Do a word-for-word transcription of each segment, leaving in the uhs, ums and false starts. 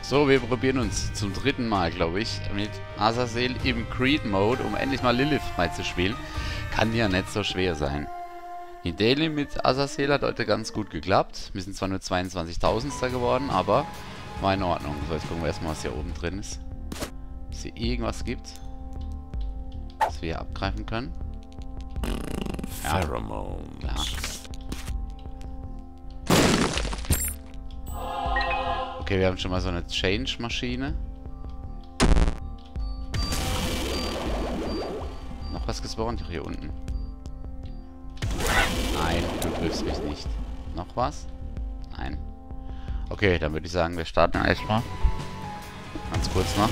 So, wir probieren uns zum dritten Mal, glaube ich, mit Azazel im Creed-Mode, um endlich mal Lilith freizuspielen. Kann ja nicht so schwer sein. Die Daily mit Azazel hat heute ganz gut geklappt. Wir sind zwar nur zweiundzwanzigtausendster geworden, aber war in Ordnung. So, jetzt gucken wir erstmal, was hier oben drin ist. Ob es hier irgendwas gibt, was wir hier abgreifen können. Ja, Pheromones. klar. Okay, wir haben schon mal so eine Change-Maschine. Noch was gespawnt? Hier unten. Nein, du triffst mich nicht. Noch was? Nein. Okay, dann würde ich sagen, wir starten erstmal. Ganz kurz noch.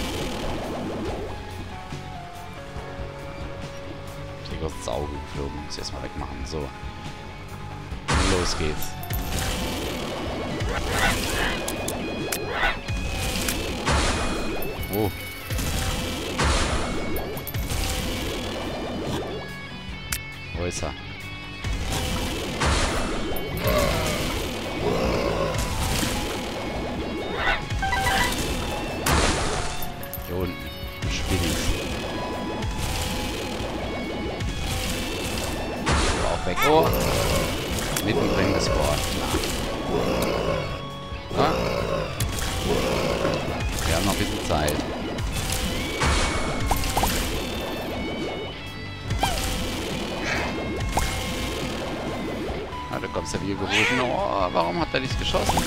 Ich bin ins Auge geflogen. Muss ich erstmal wegmachen. So. Und los geht's. Oh. Wo ist er? Hier unten. Spinnis. Aber auch weg. Oh. Mittendrin das Wort. Klar. Ja. Wir haben noch ein bisschen Zeit. Ah, da kommst du wieder gerufen. Oh, warum hat er nicht geschossen?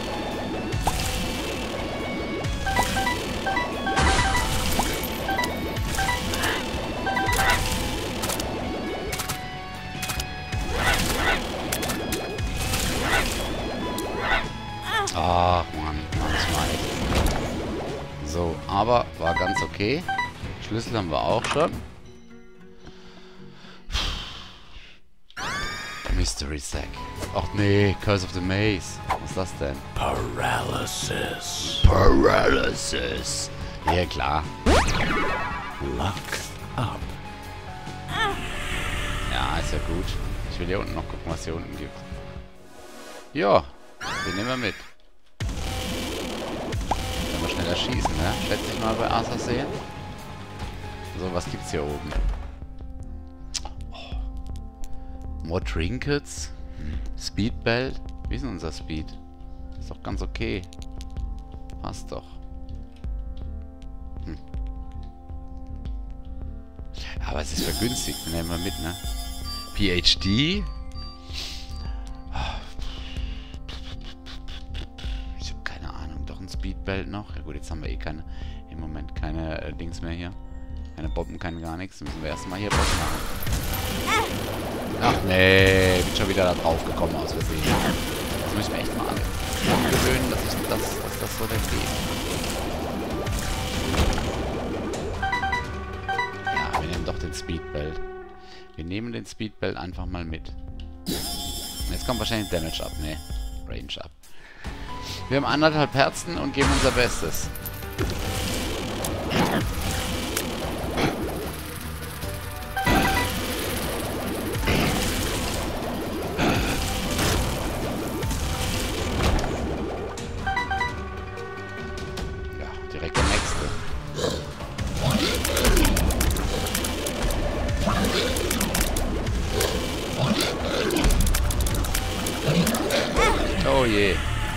Ach Mann, manchmal echt. So, aber war ganz okay. Schlüssel haben wir auch schon. Mystery Sack. Ach nee, Curse of the Maze. Was ist das denn? Paralysis. Paralysis. Ja, klar. Luck up. Ja, ist ja gut. Ich will hier unten noch gucken, was hier unten gibt. Ja, den nehmen wir mit. Können wir schneller schießen, ne? Schätze ich mal bei Azazel. So, was gibt's hier oben? Oh. More Trinkets. Speed Belt. Wie ist denn unser Speed? Ist doch ganz okay. Passt doch. Hm. Aber es ist vergünstigt. Den nehmen wir mit, ne? P H D. Ich habe keine Ahnung. Doch ein Speedbelt noch. Ja gut, jetzt haben wir eh keine. Im Moment keine äh, Dings mehr hier. Keine Bomben, keine gar nichts. Müssen wir erstmal hier was machen. Ach nee, bin schon wieder da drauf gekommen aus Versehen. Das muss ich mir echt mal angewöhnen, dass ich das, dass das so nicht geht. Ja, wir nehmen doch den Speedbelt. Wir nehmen den Speedbelt einfach mal mit. Und jetzt kommt wahrscheinlich Damage ab. Ne, Range ab. Wir haben anderthalb Herzen und geben unser Bestes. Ja, direkt der nächste. Oh je.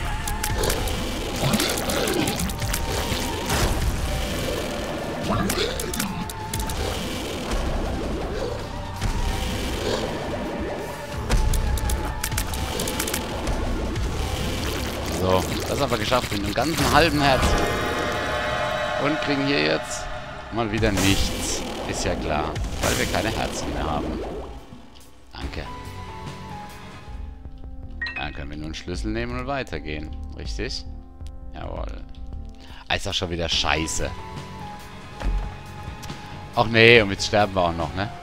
So, das haben wir geschafft mit einem ganzen halben Herz. Und kriegen hier jetzt mal wieder nichts. Ist ja klar, weil wir keine Herzen mehr haben. Danke. Dann können wir nur einen Schlüssel nehmen und weitergehen. Richtig? Jawohl. Ah, ist doch schon wieder scheiße. Ach nee, und jetzt sterben wir auch noch, ne?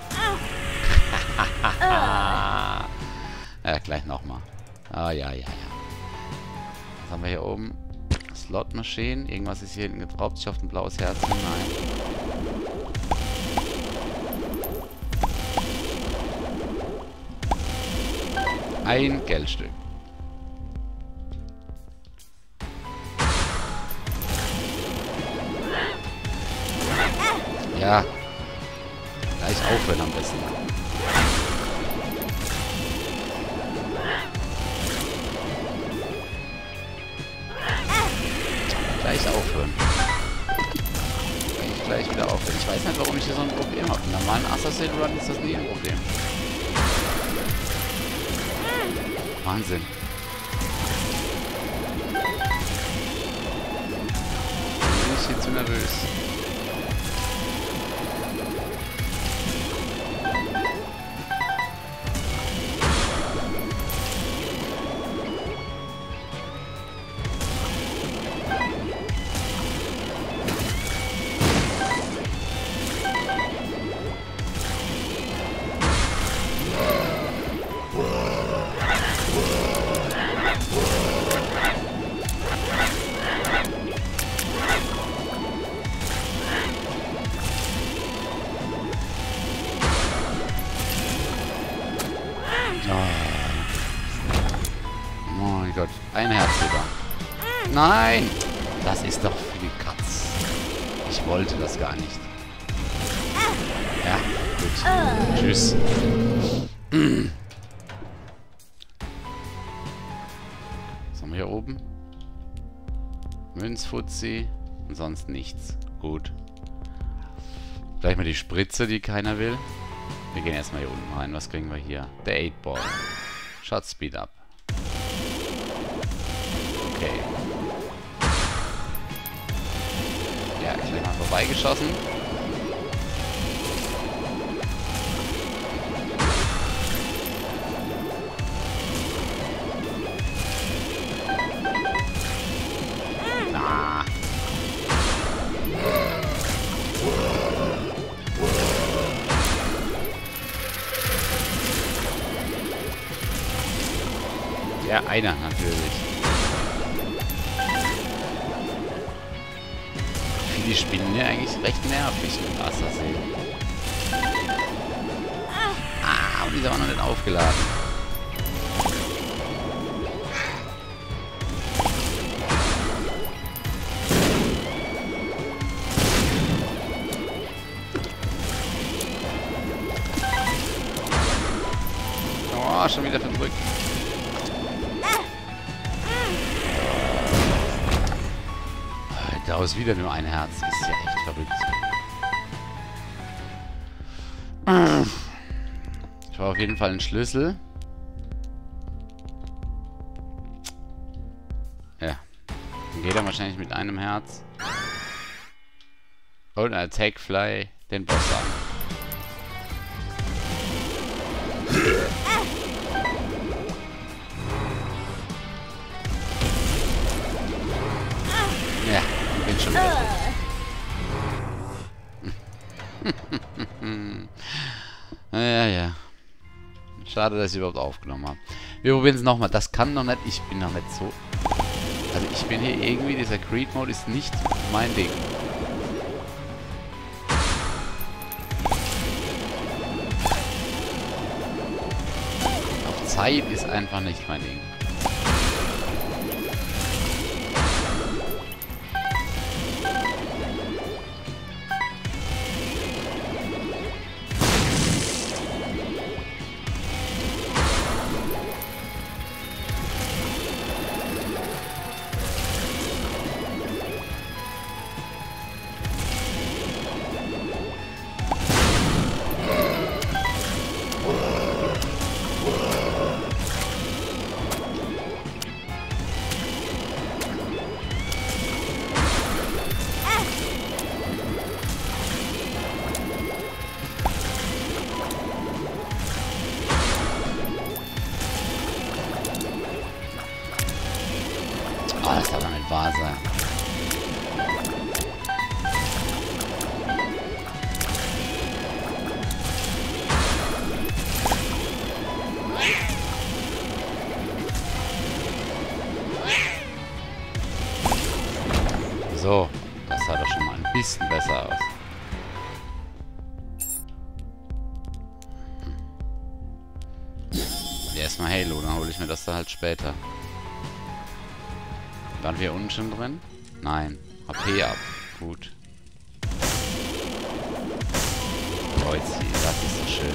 Ja, gleich nochmal. Ah, ja, ja, ja. Was haben wir hier oben? Slot Machine. Irgendwas ist hier hinten getraubt. Ich hoffe, ein blaues Herz. Nein. Ein Geldstück. Ja. Gleich aufhören am besten. Gleich aufhören. Gleich, gleich wieder aufhören. Ich weiß nicht, warum ich hier so ein Problem habe. Im normalen Assassin Run ist das nie ein Problem. Wahnsinn. Bin ich hier zu nervös. Oh mein Gott. Ein Herz wieder. Nein! Das ist doch für die Katz. Ich wollte das gar nicht. Ja, gut. Tschüss. Was haben wir hier oben? Münzfuzzi und sonst nichts. Gut. Gleich mal die Spritze, die keiner will. Wir gehen erstmal hier unten rein. Was kriegen wir hier? Der eight Ball. Shot Speed Up. Okay. Ja, gleich mal vorbeigeschossen. Na. Ja, einer natürlich. Ich finde die Spinnen ja eigentlich recht nervig mit Assassin. Ah, und die ist aber noch nicht aufgeladen. Oh, schon wieder verdrückt. Daraus wieder nur ein Herz. Ist ja echt verrückt. Ich brauche auf jeden Fall einen Schlüssel. Ja. Dann geht er wahrscheinlich mit einem Herz. Und Attack Fly den Boss an. Ja. Bin schon wieder Ja, ja. Schade, dass ich überhaupt aufgenommen habe. Wir probieren es nochmal. Das kann doch nicht. Ich bin noch nicht so. Also ich bin hier irgendwie. Dieser Creed-Mode ist nicht mein Ding. Auf Zeit ist einfach nicht mein Ding. Oh, das kann doch nicht wahr sein. So, das sah doch schon mal ein bisschen besser aus. Und erstmal Halo, dann hole ich mir das da halt später. Waren wir unten schon drin? Nein. H P ab. Gut. freut sich. Das ist so schön.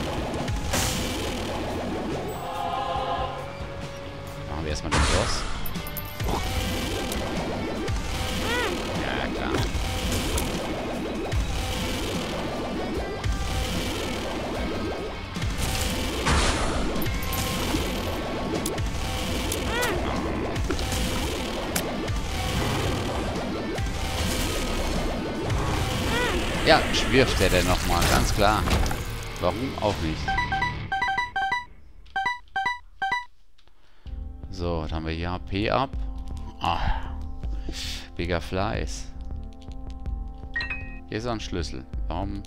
Machen wir erstmal den Boss. Ja, klar. Ja, schwirft er denn nochmal, ganz klar. Warum auch nicht? So, dann haben wir hier H P ab. Ah, Bigger Flies. Hier ist auch ein Schlüssel. Warum?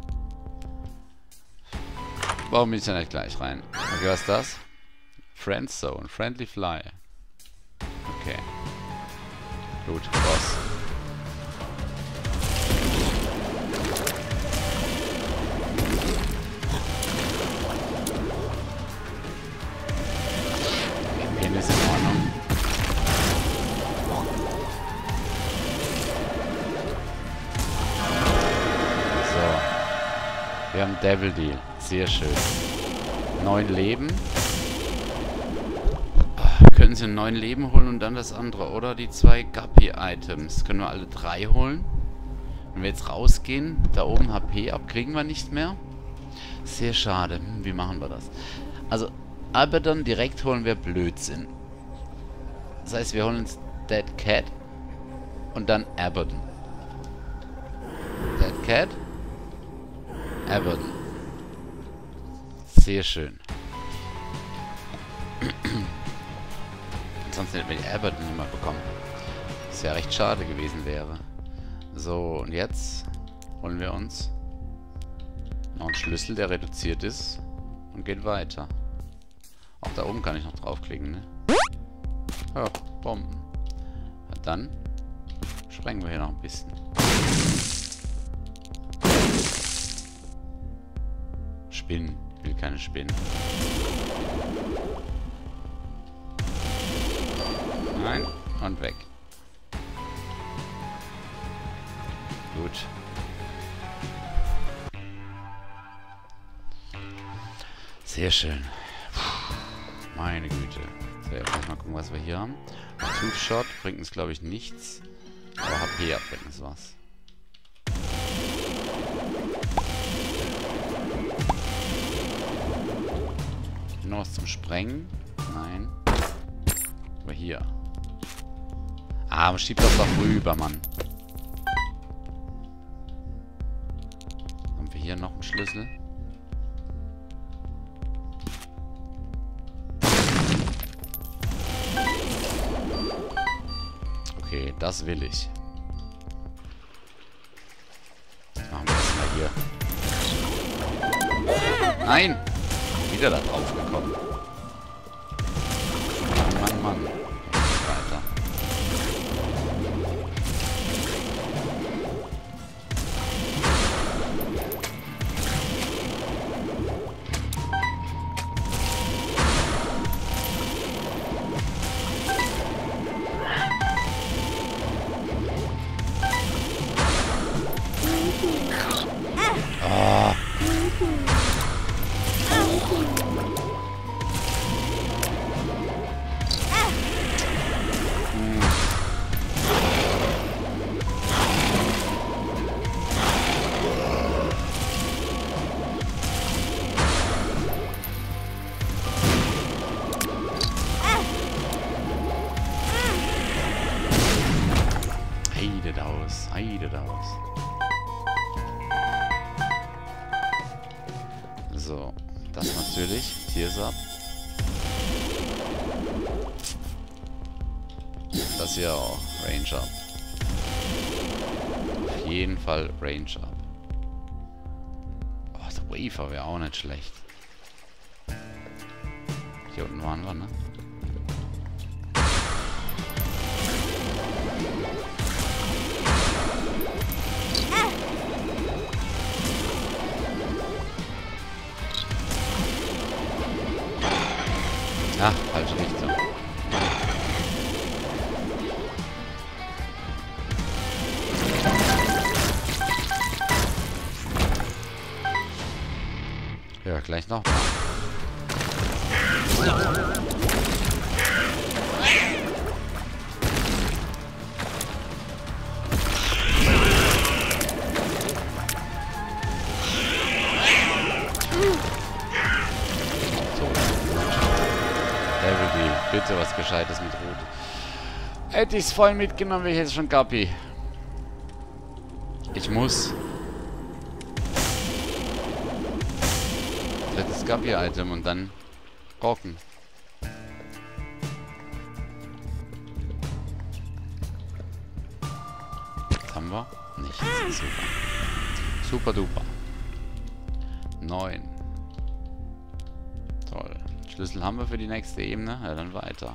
Warum bin ich da nicht gleich rein? Okay, was ist das? Friend Zone, Friendly Fly. Okay. Gut, Boss. Ist in Ordnung. So. Wir haben Devil Deal. Sehr schön. Neun Leben. Können Sie neun Leben holen und dann das andere. Oder die zwei Guppy-Items. Können wir alle drei holen. Wenn wir jetzt rausgehen, da oben H P ab, kriegen wir nicht mehr. Sehr schade. Hm, wie machen wir das? Also, Abaddon direkt holen wir Blödsinn. Das heißt, wir holen uns Dead Cat und dann Abaddon. Dead Cat, Abaddon. Sehr schön. Sonst hätten wir die Abaddon nicht mal bekommen. Was ja recht schade gewesen wäre. So, und jetzt holen wir uns noch einen Schlüssel, der reduziert ist, und gehen weiter. Auch da oben kann ich noch draufklicken, ne? Ja, Bomben. Na dann sprengen wir hier noch ein bisschen. Spinnen. Ich will keine Spinnen. Nein. Und weg. Gut. Sehr schön. Meine Güte. So, jetzt mal gucken, was wir hier haben. Tooth Shot bringt uns, glaube ich, nichts. Aber H P ab bringt uns was. Noch was zum Sprengen? Nein. Aber hier. Ah, man schiebt das doch rüber, Mann. Haben wir hier noch einen Schlüssel? Okay, das will ich. Das machen wir erstmal hier. Nein! Wieder da drauf gekommen. Mann, Mann, Mann. Weiter. Ah. Heidet aus, heidet aus. So, das natürlich. Tears Up. Das hier auch. Range Up. Auf jeden Fall Range Up. Oh, der Wafer wäre auch nicht schlecht. Hier unten waren wir, ne? Ach, falsche Richtung. gleich noch mal. Bitte was Gescheites mit Rot. Hätte ich es voll mitgenommen, wäre ich jetzt schon Gappi. Ich muss. Drittes Gappi-Item und dann rocken. Was haben wir? Nichts. Super. Super duper. Neun. Toll. Schlüssel haben wir für die nächste Ebene. Ja, dann weiter.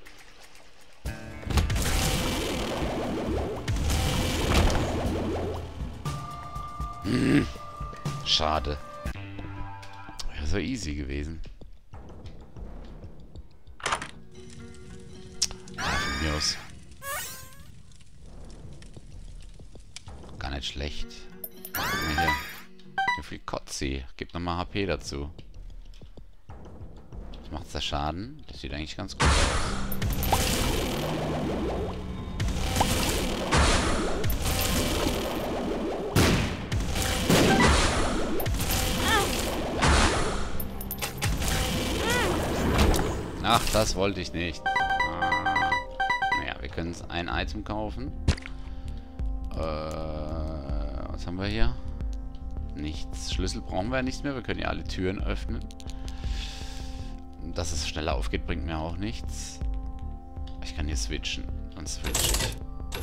Hm. Schade. Wäre so easy gewesen. Ja, von mir aus. Gar nicht schlecht. Guck mal hier. Wie viel Kotzi. Gib nochmal H P dazu. Macht der Schaden? Das sieht eigentlich ganz gut aus. Ach, das wollte ich nicht. Ah. Naja, wir können uns ein Item kaufen. Äh, was haben wir hier? Nichts. Schlüssel brauchen wir ja nicht mehr. Wir können ja alle Türen öffnen. Dass es schneller aufgeht, bringt mir auch nichts. Ich kann hier switchen. Dann switch ich.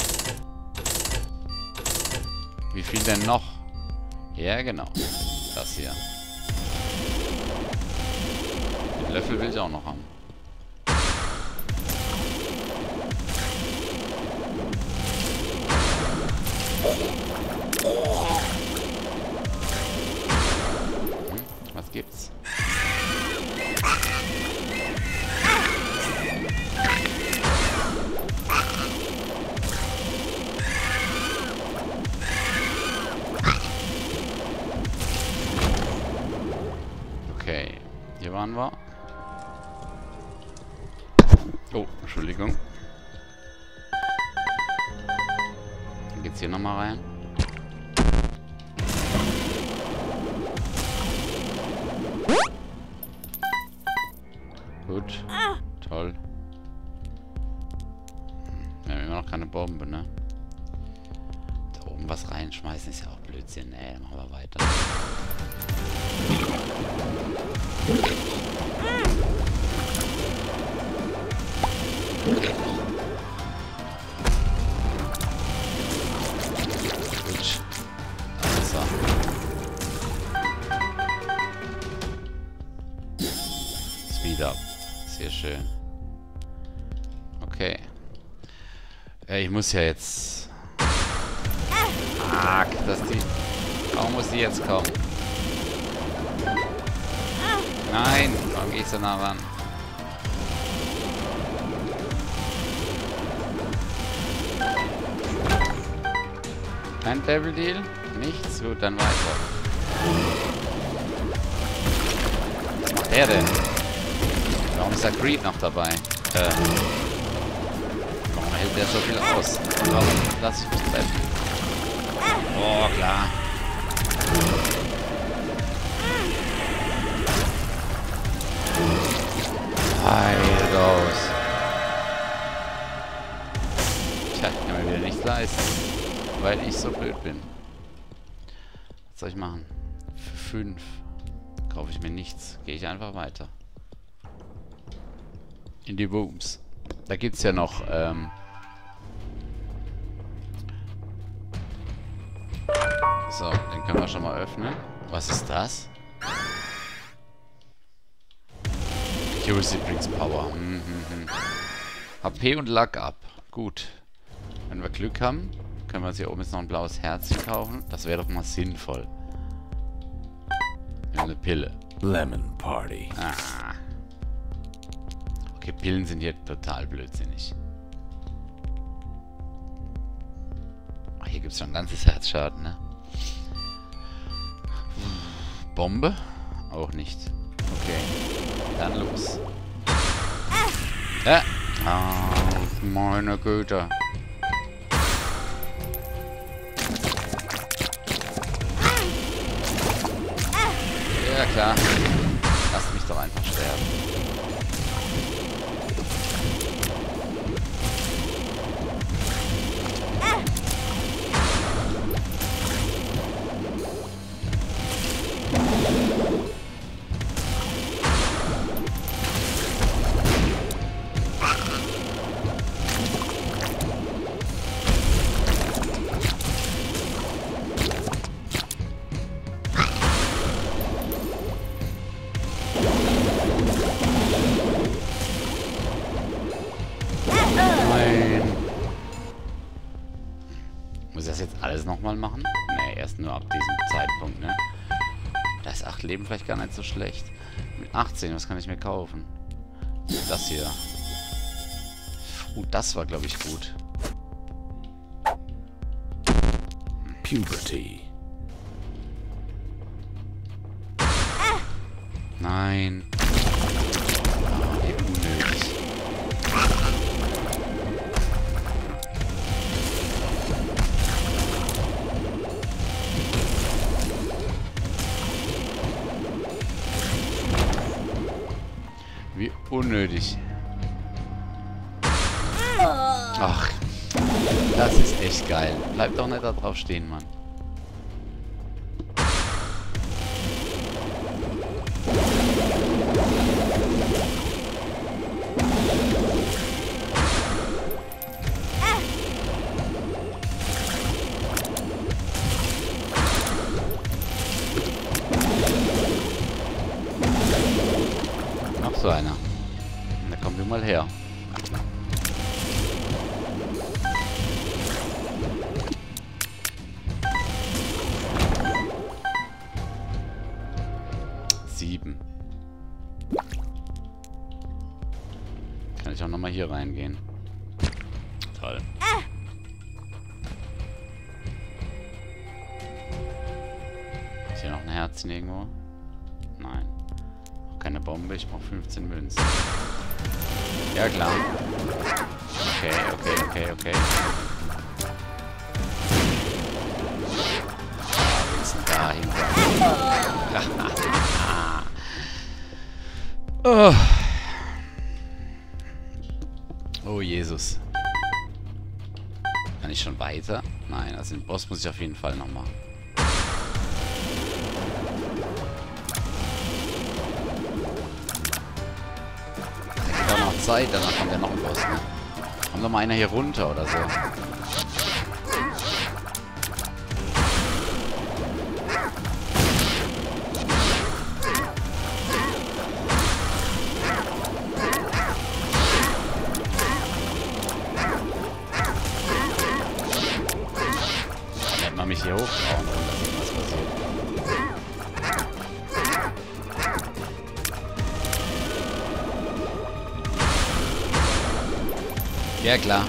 Wie viel denn noch? Ja, genau. Das hier. Den Löffel will ich auch noch haben. Hm, was gibt's? Okay, hier waren wir. Oh, Entschuldigung. Dann geht's hier nochmal rein. Gut. Toll. Wir haben immer noch keine Bombe, ne? Da oben was reinschmeißen ist ja auch Blödsinn. Nee, machen wir weiter. Gut. Also. Speed up. Sehr schön. Okay. Ja, ich muss ja jetzt... Ah, dass die... Warum muss die jetzt kommen? Nein, warum gehe ich so nah ran? Kein Devil Deal? Nichts? Gut, dann weiter. Was macht der denn? Warum ist der Creed noch dabei? Äh. Warum hält der so viel aus? Warum lass ich mich treffen? Oh, klar. Heil raus. Tja, ich kann mir wieder nichts leisten. Weil ich so blöd bin. Was soll ich machen? Für fünf kaufe ich mir nichts. Gehe ich einfach weiter. In die Booms. Da gibt es ja noch, ähm... so, den können wir schon mal öffnen. Was ist das? Accuracy brings Power. Hm, hm, hm. H P und Luck up. Gut. Wenn wir Glück haben, können wir uns hier oben jetzt noch ein blaues Herzchen kaufen. Das wäre doch mal sinnvoll. Eine Pille. Lemon Party. Ah. Okay, Pillen sind hier total blödsinnig. Ach, hier gibt es schon ein ganzes Herzschaden, ne? Bombe. Auch nicht. Okay. Dann los. Ja. Ach, meine Güte. Ja, klar. Lass mich doch einfach sterben. Muss ich das jetzt alles nochmal machen? Ne, erst nur ab diesem Zeitpunkt, ne? Da ist acht Leben vielleicht gar nicht so schlecht. Mit achtzehn, was kann ich mir kaufen? Das hier. Uh, das war, glaube ich, gut. Puberty. Nein. Ah, wie unnötig. Wie unnötig. Ach, das ist echt geil. Bleib doch nicht da drauf stehen, Mann. Noch so einer. Da kommen wir mal her. Sieben. Kann ich auch nochmal hier reingehen. Toll. Ist hier noch ein Herzchen irgendwo? Nein. Auch keine Bombe, ich brauche fünfzehn Münzen. Ja klar. Okay, okay, okay, okay. Ah, wir sind da hinter. Oh. Oh Jesus. Kann ich schon weiter? Nein, also den Boss muss ich auf jeden Fall noch machen. Da geht auch noch Zeit, danach kommt ja noch ein Boss, ne? Kommt doch mal einer hier runter oder so. Mich hier hochtrauen, ohne dass irgendwas passiert. Ja, klar.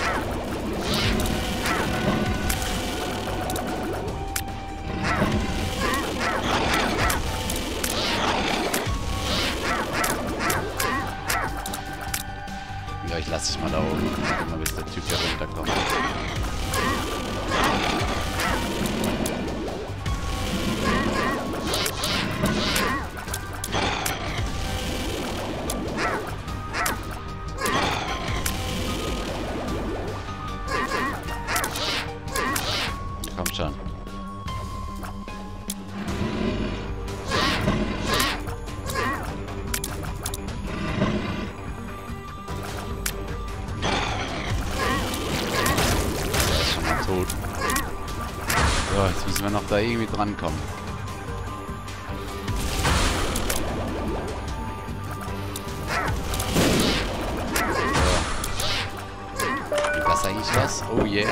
Ja, ich lasse dich mal da oben. Mal bis der Typ hier runterkommt. Komm schon. Der ist schon mal tot. So, jetzt müssen wir noch da irgendwie drankommen. So. Gibt das eigentlich was? Oh yeah.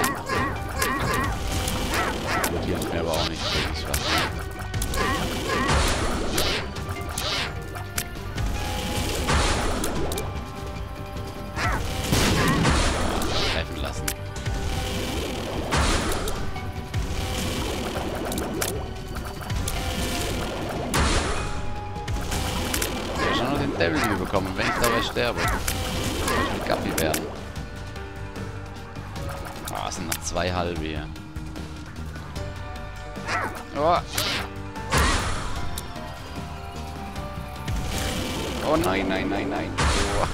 Hier ist mir aber auch nicht wirklich was. Treffen lassen. Devil Deal bekommen, wenn ich dabei sterbe. Soll ich mit Guppy werden. Oh, es sind noch zwei halbe hier. Oh. Oh nein, nein, nein, nein. Oh.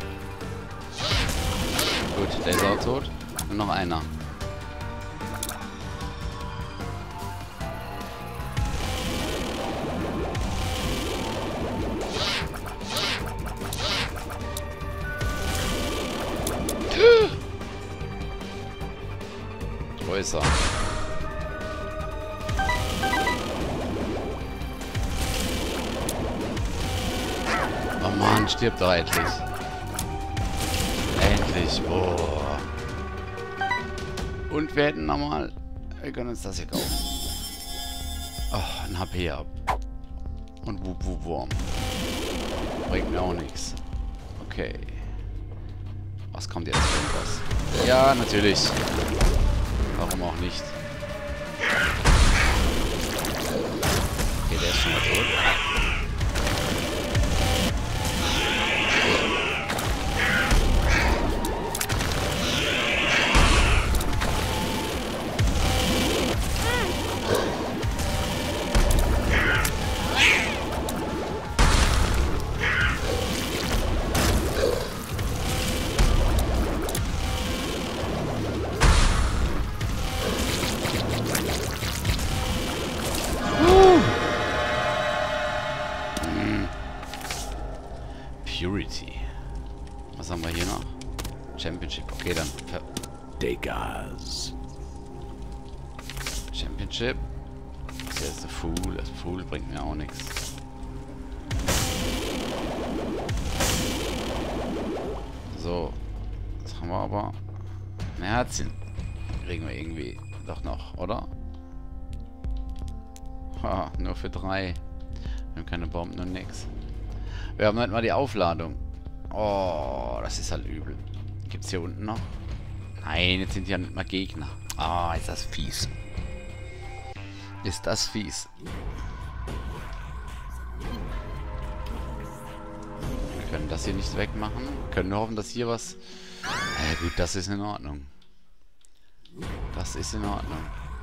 Gut, der ist auch tot. Und noch einer. Wo ist er? Oh Mann, stirbt doch endlich. Endlich. Boah. Und wir hätten nochmal... Wir können uns das hier kaufen. Oh, ein H P ab. Und Wup Wup Wurm. Bringt mir auch nichts. Okay. Was kommt jetzt für was? Ja, natürlich. Warum auch nicht? Okay, der ist schon mal tot. Purity. Was haben wir hier noch? Championship. Okay, dann. Degas. Championship. Das hier ist der Fool. Das Fool bringt mir auch nichts. So. Das haben wir aber. Ein Herzchen. Kriegen wir irgendwie doch noch, oder? Ha, nur für drei. Wir haben keine Bomben und nix. Wir haben halt mal die Aufladung. Oh, das ist halt übel. Gibt's hier unten noch? Nein, jetzt sind ja nicht mal Gegner. Ah, oh, ist das fies. Ist das fies. Wir können das hier nicht wegmachen. Wir können nur hoffen, dass hier was... Ja gut, das ist in Ordnung. Das ist in Ordnung.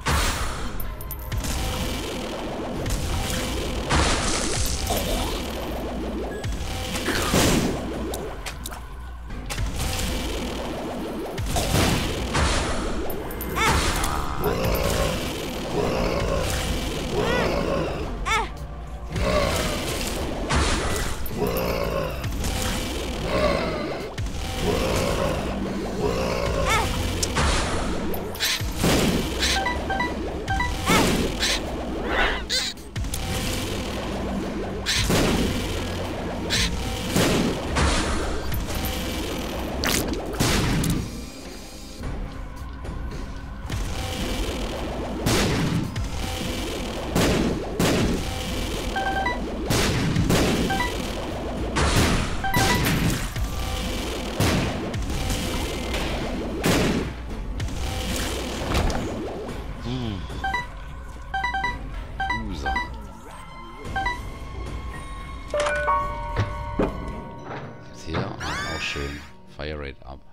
Schön. Fire Rate ab.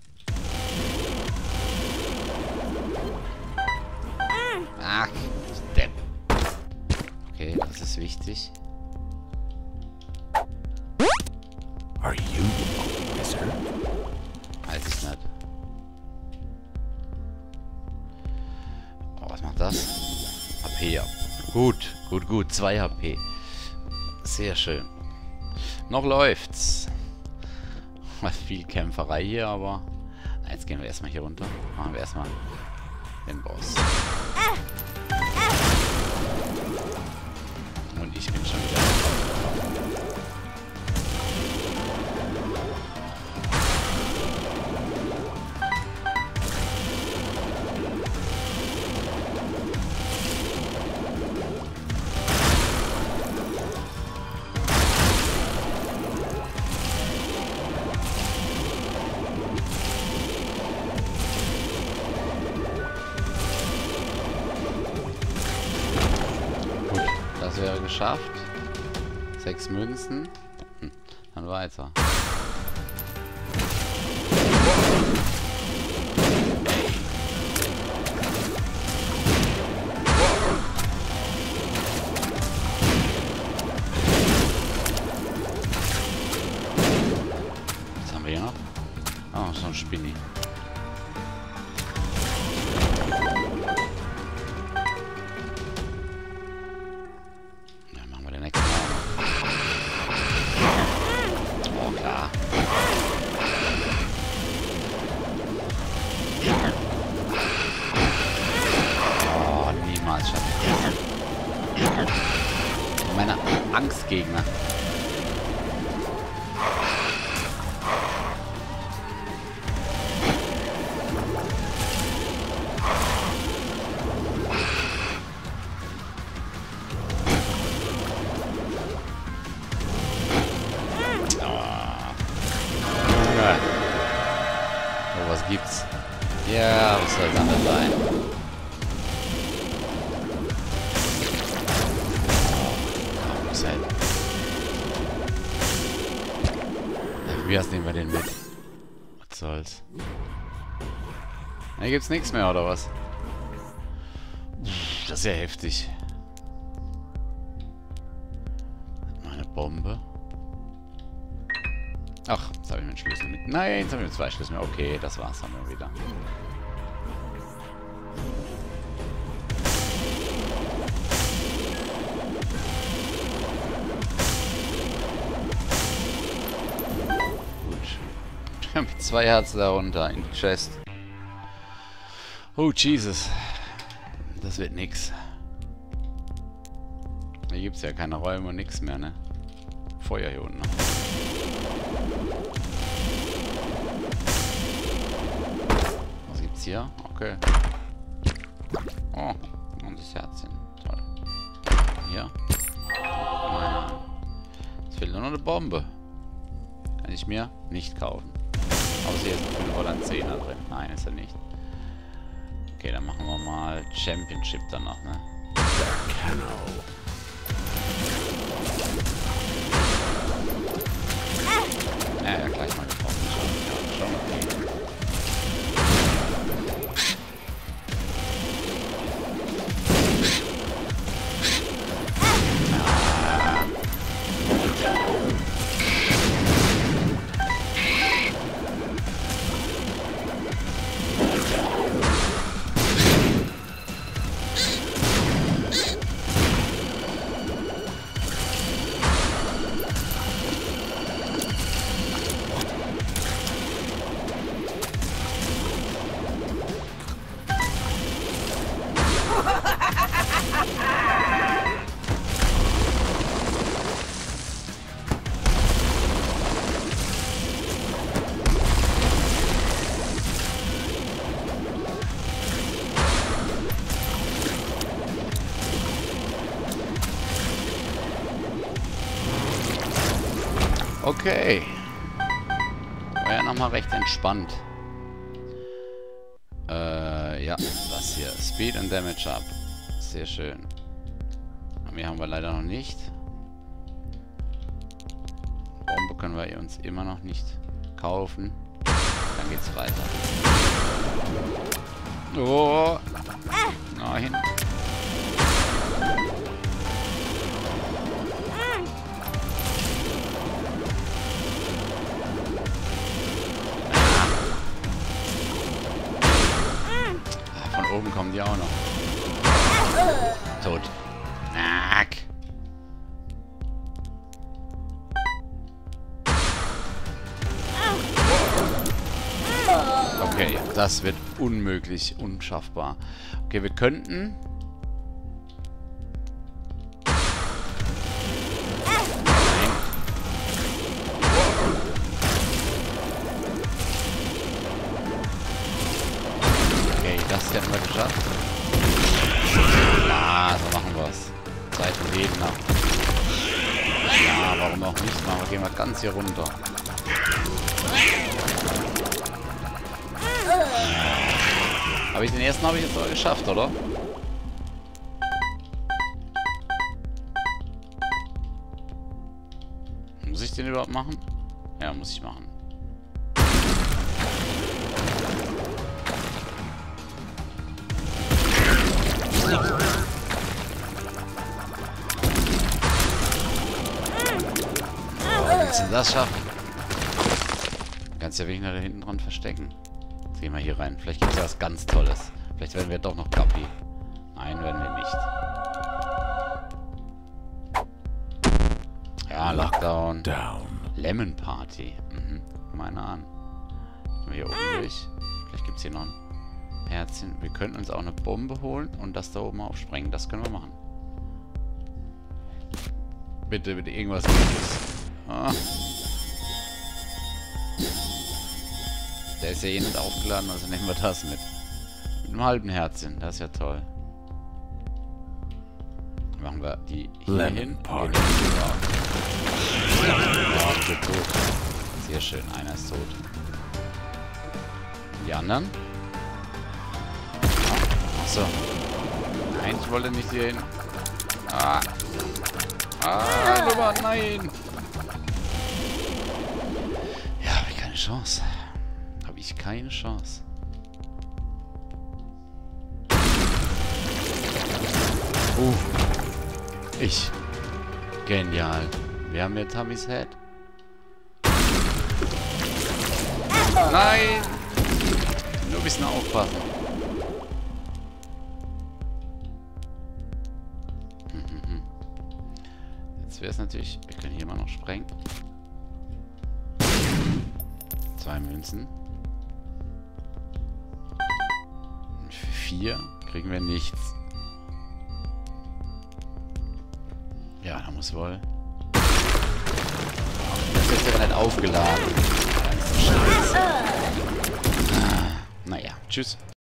Ach, Depp. Okay, das ist wichtig. Are you a wizard? Weiß ich nicht. Oh, was macht das? H P ab. Gut, gut, gut. zwei H P. Sehr schön. Noch läuft's. Viel Kämpferei hier, aber... Na, jetzt gehen wir erstmal hier runter. Machen wir erstmal den Boss. Und ich bin schon wieder... Das wäre geschafft. Sechs Münzen. Hm. Dann weiter. Was haben wir hier noch? Oh, so ein Spinni. Dann machen wir den nächsten Mal. Oh, klar. Oh, niemals schaffen. Meine Angstgegner. Oh, was gibt's? Ja, was soll das denn sein? Oh, muss halt. Wie hast nehmen wir den mit? Was soll's? Hier gibt's nichts mehr, oder was? Das ist ja heftig. Meine Bombe. Ach, jetzt habe ich meinen Schlüssel mit. Nein, jetzt habe ich mit zwei Schlüssel. Okay, das war's dann mal wieder. Gut. Mit zwei Herzen darunter in die Chest. Oh, Jesus. Das wird nix. Hier gibt's ja keine Räume und nix mehr, ne? Feuer hier unten noch. Was gibt's hier? Okay. Oh, und das Herzchen. Toll. Hier. Meine. Es fehlt nur noch eine Bombe. Kann ich mir nicht kaufen. Außer hier ist ein fünf oder ein zehner drin. Nein, ist er nicht. Okay, dann machen wir mal Championship danach, ne? Ja, ja, gleich mal getroffen. Schon, schon okay. Okay. War ja nochmal recht entspannt. Äh, ja, das hier. Speed und Damage up. Sehr schön. Mehr haben wir leider noch nicht. Bombe können wir uns immer noch nicht kaufen. Dann geht's weiter. Oh! Nein. Oben kommen die auch noch. Tot. Nack. Okay, das wird unmöglich, unschaffbar. Okay, wir könnten... Nein. Okay, das hätten wir geschafft. Ah, so machen wir es. Zeit für jeden ab. Ja, warum auch nicht? Machen wir, gehen wir ganz hier runter. Habe ich den ersten habe ich jetzt aber geschafft, oder? Muss ich den überhaupt machen? Ja, muss ich machen. Willst du das schaffen? Du kannst ja wegen da hinten dran verstecken. Jetzt gehen wir hier rein. Vielleicht gibt es ja was ganz Tolles. Vielleicht werden wir doch noch Gappi. Nein, werden wir nicht. Ja, Lockdown. Down. Lemon Party. Mhm. Guck mal einer an. Gehen wir hier oben durch. Vielleicht gibt es hier noch ein Herzchen. Wir könnten uns auch eine Bombe holen und das da oben aufsprengen. Das können wir machen. Bitte, bitte, irgendwas Gutes. Ah. Der ist ja eh nicht aufgeladen, also nehmen wir das mit. Mit einem halben Herzchen. Das ist ja toll. Machen wir die hier Lemon hin. Party. Ja, wird tot. Sehr schön, einer ist tot. Und die anderen? Achso. Nein, ich wollte nicht hier hin. Ah. Ah, Nummer, nein. Ja, habe ich keine Chance. Habe ich keine Chance. Uh. Ich. Genial. Wir haben hier Tammys Head. Nein! Nur ein bisschen aufpassen. Jetzt wäre es natürlich... Wir können hier mal noch sprengen. Zwei Münzen. Und für vier kriegen wir nichts. Ja, da muss wohl... Das ist ja nicht aufgeladen. Ah, naja, tschüss.